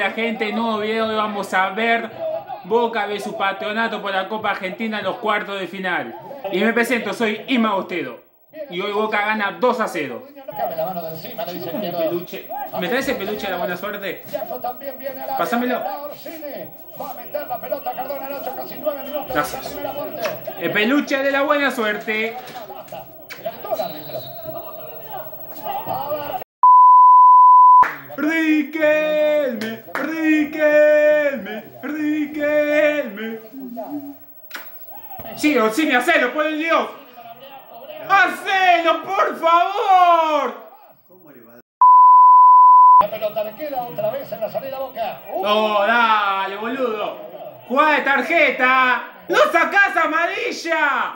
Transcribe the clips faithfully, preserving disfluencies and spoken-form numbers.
Hola gente, nuevo video. Hoy vamos a ver Boca versus Patronato por la Copa Argentina en los cuartos de final. Y me presento, soy Ima Bostedo. Y hoy Boca gana dos a cero. Peluche. ¿Me traes el peluche de la buena suerte? Pásamelo. Gracias. El peluche de la buena suerte. Riquelme, Riquelme, Riquelme. Sí, Orsini, hacelo, por el Dios. ¡Hacelo, por favor! La pelota le queda otra vez en la salida Boca. ¡Uh! ¡Oh, dale, boludo! ¡Jugada de tarjeta! ¡No sacás amarilla!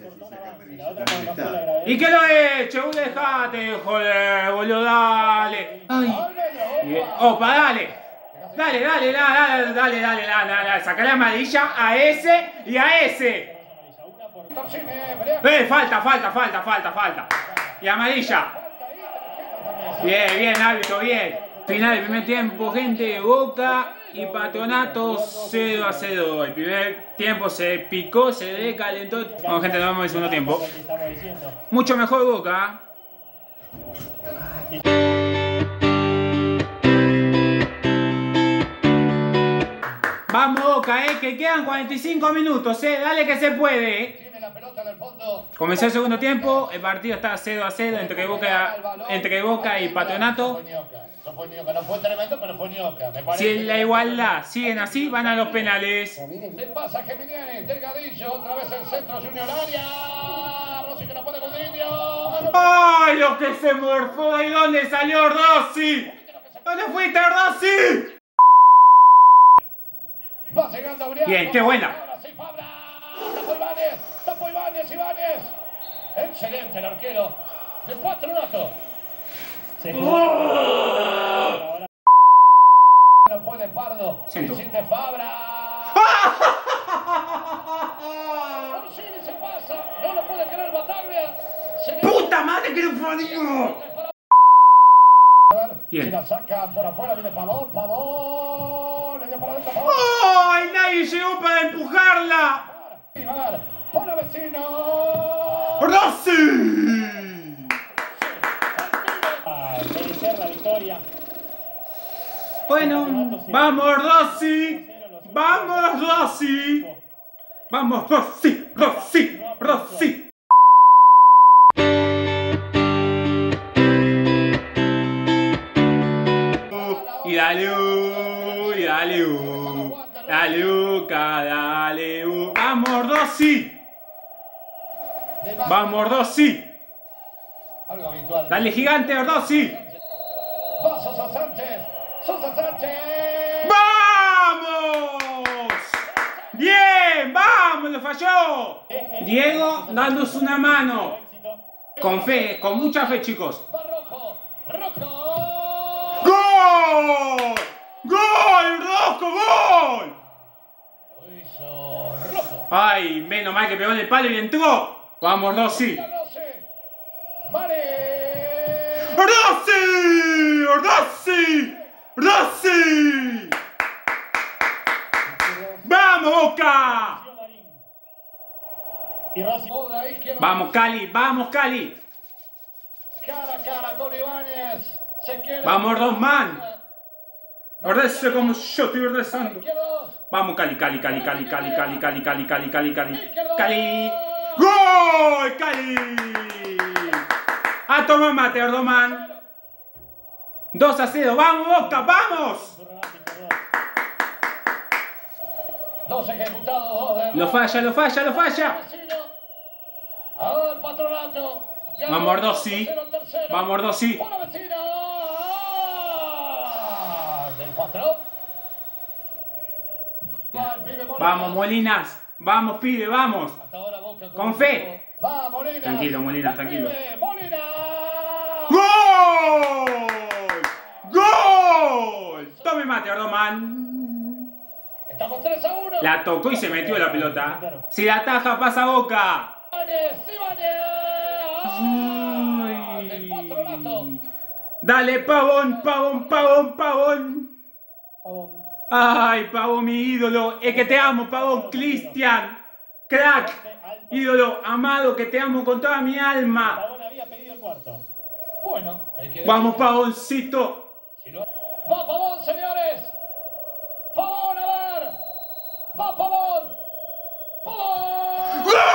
¿Y qué lo he hecho? Dejate, joder, boludo, dale. Ay. Opa, dale. Dale, dale, dale, dale, dale, dale, dale, dale. Sacá la amarilla a ese y a ese. Eh, falta, falta, falta, falta, falta. Y amarilla. Bien, bien, árbitro, bien. Final del primer tiempo, gente. Boca y Patronato cero a cero. El primer tiempo se picó, se decalentó. Bueno, gente, nos vemos en el segundo tiempo. Mucho mejor Boca. Vamos Boca, eh, que quedan cuarenta y cinco minutos, eh. Dale que se puede, eh. Comenzó el segundo tiempo, el partido está cero a cero entre Boca, entre Boca y Patronato. No fue tremendo, pero fue ñoca. Si en la igualdad siguen así, van a los penales. ¿Qué pasa, Geminiani? Delgadillo, otra vez el centro Junior área. Rossi que no puede con Diño. ¡Ay, lo que se morfó! ¿Y dónde salió Rossi? ¿Dónde fuiste, Rossi? Va llegando Urián. Bien, qué buena. Ahora sí, Fabra. Tapo Ibáñez, tapo Ibáñez, Ibáñez. Excelente el arquero de Patronato. Oh. No puede Pardo. Siento. Hiciste Fabra. Orsini se pasa. No lo puede querer Bataglia. ¡Puta madre que lo parió! Si la saca por afuera, viene Pavón, Pavón. Le dio por adentro, Pavón. ¡Ay, nadie llegó para empujarla! A ver, para vecino. ¡Rossi! Merecer la victoria. Bueno, vamos Rossi, vamos Rossi, vamos Rossi, Rossi, Rossi. Y dale, uh, y dale, uh, dale, Uca, dale, uh. Vamos Rossi, vamos Rossi. Algo habitual. Dale gigante Rossi. Va Sosa Sánchez. Sosa Sánchez. ¡Vamos! ¡Bien! ¡Vamos! ¡Lo falló! Diego dándose una mano. Con fe, con mucha fe, chicos. Va Rojo. Rojo. ¡Gol! ¡Gol! ¡Rojo! ¡Gol! Lo hizo Rojo. ¡Ay! Menos mal que pegó en el palo y entró. ¡Vamos, Rossi! ¡Mare! ¡Rossi! ¡Rossi! ¡Rossi! ¡Vamos, Boca! Y Rossi. ¡Vamos, Cali! ¡Vamos, Cali! Cara a cara con Ibáñez. Se queda. ¡Vamos, Rosman! Ordece como yo estoy rezando. Vamos, Cali, Cali, Cali, Cali, Cali, Cali, Cali, Cali, Cali, Cali, Cali, Cali. ¡Gol, Cali! A tomar mate, Ordoman. dos a cero. ¡Vamos, Boca! ¡Vamos! Dos ejecutados, dos de. Lo falla, lo falla, lo falla. A ver, Patronato. Vamos, Rossi. Vamos, Rossi. Del patrón. Vamos, Molinas. Vamos, pibe, vamos. Con fe. Va, Molina. Tranquilo, Molinas, tranquilo. Molina. ¡Gol! ¡Gol! Tome mate, Ordoman. Estamos tres a uno. La tocó y se metió la pelota. Si la taja, pasa Boca. Del Patronato. Dale, pavón, pavón, pavón, pavón. Pavón. Ay, Pavón, mi ídolo. Es que te amo, Pavón. Cristian. Crack. Ídolo, amado, que te amo con toda mi alma. Pavón había pedido el cuarto. Bueno, hay que Vamos, decir- Pavoncito. Si lo- ¡Va Pavón, señores! ¡Pavón, a ver! ¡Va Pavón! ¡Pavón! ¡Gol!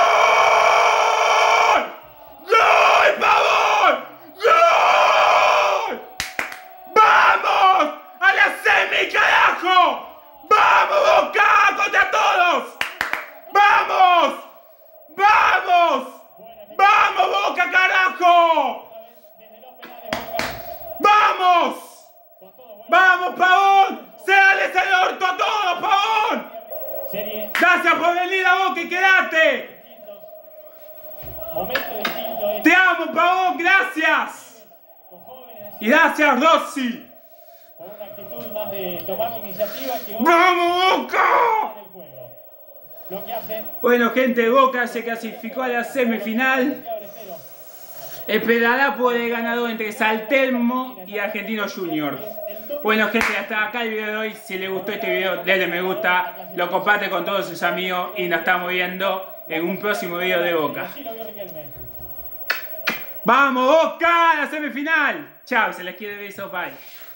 ¡Gol, Pavón! ¡Gol! ¡Vamos! ¡A la semi, carajo! ¡Vamos, Boca! ¡Contra todos! ¡Vamos! ¡Vamos! ¡Vamos, Boca, carajo! Desde los penales, Boca. ¡Vamos! Con todo bueno. ¡Vamos, Pavón! ¡Séales el orto a todos, Pavón! Serie ¡Gracias por venir a Boca y quedate! distintos. Momento distinto. este, ¡Te amo, Pavón! ¡Gracias! Con jóvenes. Y gracias, Rossi. Con una actitud más de tomar la iniciativa que hoy ¡Vamos, Boca! del juego. Lo que hace Bueno, gente, Boca se clasificó a la semifinal. que abre cero. Esperará por el ganador entre Saltelmo y Argentinos Juniors. Bueno, gente, hasta acá el video de hoy. Si les gustó este video, denle me gusta, lo comparte con todos sus amigos y nos estamos viendo en un próximo video de Boca. Así lo vio Riquelme. ¡Vamos, Boca! ¡A la semifinal! Chao, se les quiere besos, bye.